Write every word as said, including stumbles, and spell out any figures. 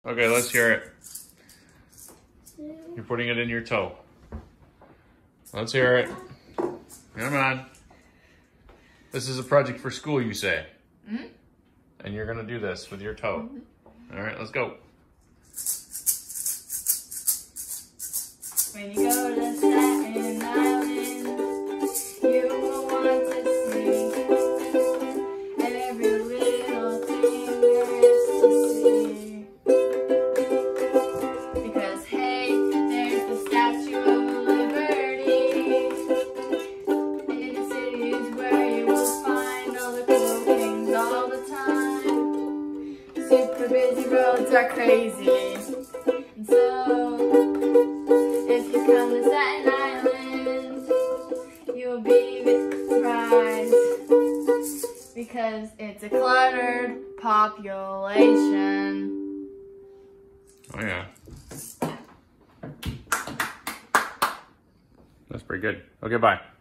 Okay, let's hear it. You're putting it in your toe. Let's hear it. Come on. This is a project for school, you say. Mm-hmm. And you're going to do this with your toe. Mm-hmm. All right, let's go. When you go to Staten Island, you will want to see every little thing there is to see. Because hey, there's the Statue of Liberty, and in the cities where you will find all the cool things all the time. Super busy roads are crazy, and so if you come to Staten Island, you'll be surprised because it's a cluttered population. Oh yeah. That's pretty good. Okay, bye.